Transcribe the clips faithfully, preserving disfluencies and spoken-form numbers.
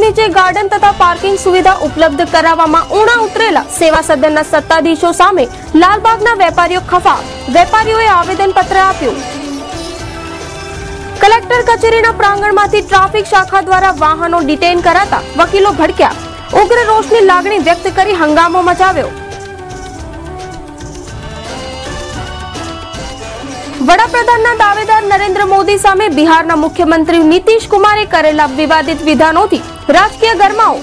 નીચે ગાર્ડન તથા પાર્કિંગ સુવિધા ઉપલબ્ધ કરાવવામાં ઉણા ઉતરેલા સેવા સદનના સત્તાધીશો સામે લાલબાગના વેપારીઓ ખફા, વેપારીઓએ આવેદનપત્ર આપ્યું। કલેક્ટર કચેરીના પ્રાંગણમાંથી ટ્રાફિક શાખા દ્વારા વાહનો ડિટેઇન કરાતા વકીલો ભડક્યા, ઉગ્ર રોષની લાગણી વ્યક્ત કરી હંગામો મચાવ્યો। વડાપ્રધાનના દાવેદાર નરેન્દ્ર મોદી સામે બિહારના મુખ્યમંત્રી નીતિશ કુમારે કરેલા વિવાદિત વિધાનોથી રાજકીય ગરમાવો।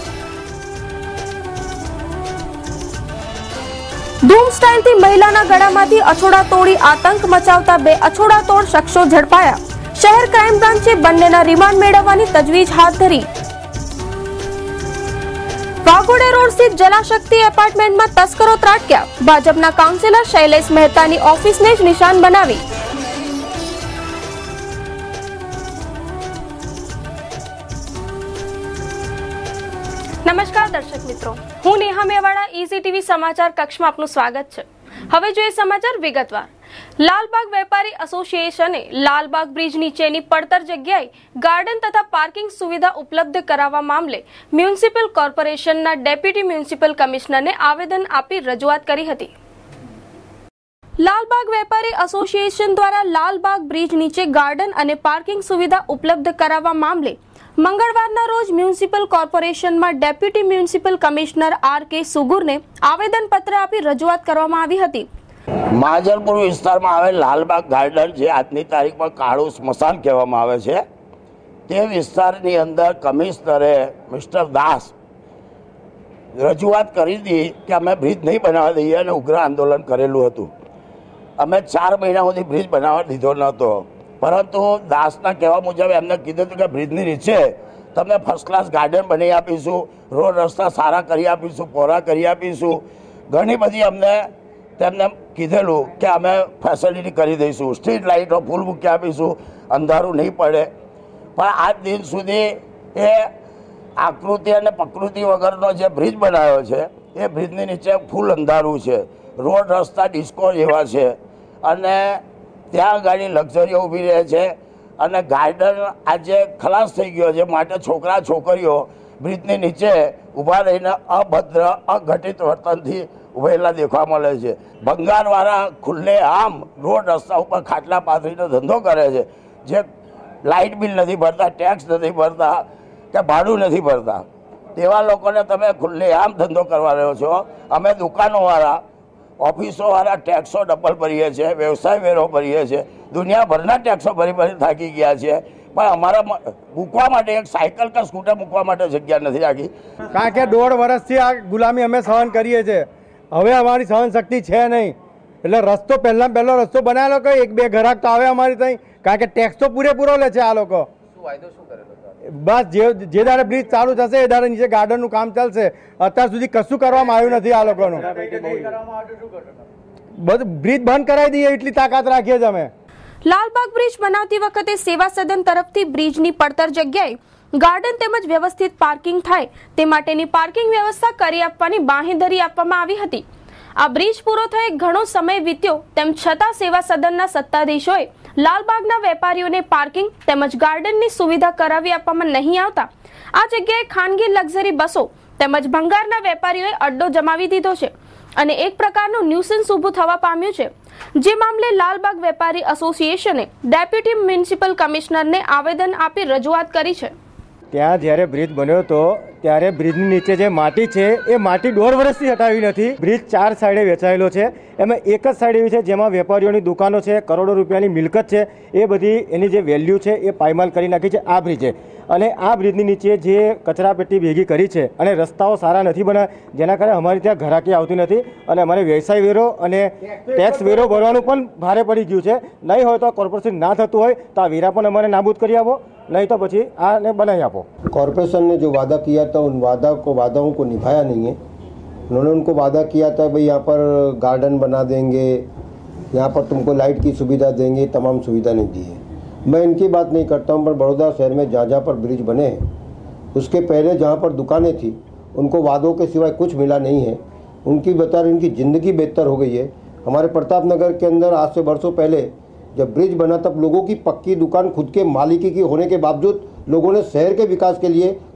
ધૂમ સ્ટાઇલથી મહિલાના ગળામાંથી અછોડા તોડી આતંક મચાવતા બે અછોડા તોડ શખ્સો ઝડપાયા। શહેર ક્રાઇમ બ્રાન્ચે બંનેના રિમાન્ડ મેળવવાની તજવીજ હાથ ધરી। વાઘોડિયા રોડ સ્થિત જલાશક્તિ એપાર્ટમેન્ટમાં તસ્કરો ત્રાટક્યા, ભાજપના કાઉન્સિલર શૈલેષ મહેતાની ઓફિસને જ નિશાન બનાવી। નમસ્કાર દર્શક મિત્રો, હું નેહા મેવાડા, ઈઝી ટીવી સમાચાર કક્ષમાં આપનું સ્વાગત છે। હવે જોઈએ સમાચાર વિગતવાર। લાલબાગ વેપારી એસોસિએશને લાલબાગ બ્રિજ નીચેની પડતર જગ્યાએ ગાર્ડન તથા પાર્કિંગ સુવિધા ઉપલબ્ધ કરાવવા મામલે મ્યુનિસિપલ કોર્પોરેશનના ડેપ્યુટી મ્યુનિસિપલ કમિશનરને આવેદન આપી રજૂઆત કરી હતી। લાલબાગ વેપારી એસોસિએશન દ્વારા લાલબાગ બ્રિજ નીચે ગાર્ડન અને પાર્કિંગ સુવિધા ઉપલબ્ધ કરાવવા મામલે મંગળવારના રોજ મ્યુનિસિપલ કોર્પોરેશનમાં deputy municipal commissioner R K સુગુરને આવેદનપત્ર આપી રજૂઆત કરવામાં આવી હતી। મહાજનપુર વિસ્તારમાં આવેલ લાલબાગ ગાર્ડન, જે આજની તારીખમાં કાળું સ્મશાન કહેવામાં આવે છે, તે વિસ્તારની અંદર કમિશનરે મિસ્ટર દાસ રજૂઆત કરી હતી કે અમે બ્રિજ નહીં બનાવવા દઈએ અને ઉગ્ર આંદોલન કરેલું હતું। અમે ચાર મહિના સુધી બ્રિજ બનાવવા દીધો નહોતો, પરંતુ દાસના કહેવા મુજબ એમને કીધું હતું કે બ્રિજની નીચે તમને ફર્સ્ટ ક્લાસ ગાર્ડન બનાવી આપીશું, રોડ રસ્તા સારા કરી આપીશું, પહોળા કરી આપીશું, ઘણી બધી અમને તેમને કીધેલું કે અમે ફેસિલિટી કરી દઈશું, સ્ટ્રીટ લાઇટો ફૂલ મૂકી આપીશું, અંધારું નહીં પડે। પણ આજ દિન સુધી એ આકૃતિ અને પ્રકૃતિ વગરનો જે બ્રિજ બનાવ્યો છે એ બ્રિજની નીચે ફૂલ અંધારું છે, રોડ રસ્તા ડિસ્કો જેવા છે અને ત્યાં ગાડી લક્ઝરીઓ ઊભી રહે છે અને ગાર્ડન આજે ખલાસ થઈ ગયો છે, માટે છોકરા છોકરીઓ બ્રિજની નીચે ઊભા રહીને અભદ્ર અઘટિત વર્તનથી ઉભેલા દેખવા મળે છે। ભંગારવાળા ખુલ્લે આમ રોડ રસ્તા ઉપર ખાટલા પાથરીનો ધંધો કરે છે, જે લાઇટ બિલ નથી ભરતા, ટેક્સ નથી ભરતા કે ભાડું નથી ભરતા, તેવા લોકોને તમે ખુલ્લે આમ ધંધો કરવા રહ્યો છો। અમે દુકાનોવાળા, ઓફિસોવાળા ટેક્સો ડબલ ભરીએ છીએ, વ્યવસાય વેરો ભરીએ છીએ, દુનિયાભરના ટેક્સો ભરી ભરી થાકી ગયા છે, પણ અમારા મૂકવા માટે એક સાયકલ કે સ્કૂટર મૂકવા માટે જગ્યા નથી રાખી। કારણ કે દોઢ વર્ષથી આ ગુલામી અમે સહન કરીએ છીએ, હવે અમારી સહન શક્તિ છે નહીં, એટલે રસ્તો પહેલા પહેલો રસ્તો બનાવેલો કે એક બે ગ્રાહક તો આવે અમારી ત્યાં, કારણ કે ટેક્સ તો પૂરેપૂરો લે છે આ લોકો। બસ જે જે દાડે બ્રિજ ચાલુ થશે એ દાડે નીચે ગાર્ડનનું કામ ચાલશે। અત્યાર સુધી કશું કરવામાં આવ્યું નથી આ લોકોનું। બધું બ્રિજ બંધ કરાવી દઈએ એટલી તાકાત રાખીએ છીએ અમે। લાલબાગ બ્રિજ બનાવતી વખતે સેવા સદન તરફથી બ્રિજની પડતર જગ્યાએ ગાર્ડન તેમજ વ્યવસ્થિત પાર્કિંગ થાય તે માટેની પાર્કિંગ વ્યવસ્થા કરી આપવાની બાંહેધરી આપવામાં આવી હતી। આ બ્રિજ પૂરો થયે ઘણો સમય વીત્યો, તેમ છતાં સેવા સદનના સત્તાધીશોએ લાલબાગના વેપારીઓને પાર્કિંગ તેમજ ગાર્ડનની સુવિધા કરાવી આપવામાં નહીં આવતા આ જગ્યાએ ખાનગી લક્ઝરી બસો તેમજ ભંગારના વેપારીઓએ અડ્ડો જમાવી દીધો છે અને એક પ્રકારનું ન્યુસન્સ ઊભું થવા પામ્યું છે, જે મામલે લાલબાગ વેપારી એસોસિએશને ડેપ્યુટી મ્યુનિસિપલ કમિશનરને આવેદન આપી રજૂઆત કરી છે। ત્યાં જ્યારે બ્રિજ બન્યો હતો ત્યારે બ્રિજની નીચે જે માટી છે એ માટી દોઢ વર્ષથી હટાવી નથી। બ્રિજ ચાર સાઈડે વેચાયેલો છે, એમાં એક જ સાઈડ એવી છે જેમાં વેપારીઓની દુકાનો છે, કરોડો રૂપિયાની મિલકત છે, એ બધી એની જે વેલ્યુ છે એ પાયમાલ કરી નાખી છે આ બ્રિજે। અને આ બ્રિજની નીચે જે કચરાપેટી ભેગી કરી છે અને રસ્તાઓ સારા નથી બનાવ્યા, જેના કારણે અમારી ત્યાં ઘરાકી આવતી નથી અને અમારે વ્યવસાય વેરો અને ટેક્સ વેરો ભરવાનું પણ ભારે પડી ગયું છે। નહીં હોય તો કોર્પોરેશન ના થતું હોય તો આ વેરા પણ અમારે નાબૂદ કરી આપો, नहीं तो પછી આને બનાવી આપો। कॉरपोरेशन ने जो वादा किया था उन वादा को वादाओं को निभाया नहीं है। उन्होंने उनको वादा किया था भाई यहाँ पर गार्डन बना देंगे, यहाँ पर तुमको लाइट की सुविधा देंगे, तमाम सुविधा नहीं दी है। मैं इनकी बात नहीं करता हूँ, पर बड़ौदा शहर में जहाँ जहाँ पर ब्रिज बने हैं उसके पहले जहाँ पर दुकानें थी उनको वादों के सिवाय कुछ मिला नहीं है। उनकी बता रही उनकी ज़िंदगी बेहतर हो गई है। हमारे प्रताप नगर के अंदर आज से वर्षों पहले जब ब्रिज बना तब लोगों की पक्की दुकान खुद के मालिकी की होने के बावजूद लोगों ने शहर के विकास के लिए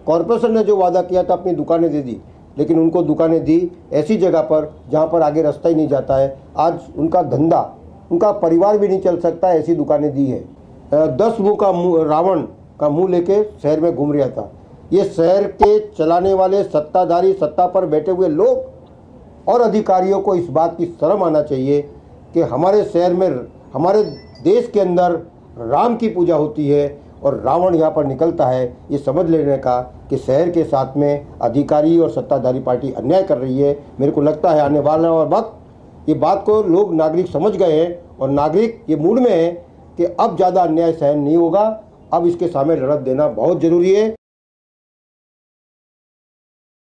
कॉरपोरेशन ने जो वादा किया था अपनी दुकानें दे दी, लेकिन उनको दुकानें दी ऐसी जगह पर जहाँ पर आगे रास्ता ही नहीं जाता है। आज उनका धंधा, उनका परिवार भी नहीं चल सकता, ऐसी दुकानें दी है। दस मुँह का मुँह रावण का मुँह लेके शहर में घूम रहा था। ये शहर के चलाने वाले सत्ताधारी, सत्ता पर बैठे हुए लोग और अधिकारियों को इस बात की शर्म आना चाहिए कि हमारे शहर में, हमारे देश के अंदर राम की पूजा होती है और रावण यहाँ पर निकलता है। ये समझ लेने का कि शहर के साथ में अधिकारी और सत्ताधारी पार्टी अन्याय कर रही है। मेरे को लगता है आने वाला वक्त ये बात को लोग, नागरिक समझ गए हैं और नागरिक ये मूड में है कि अब ज़्यादा अन्याय सहन नहीं होगा। अब इसके सामने लड़त देना बहुत ज़रूरी है।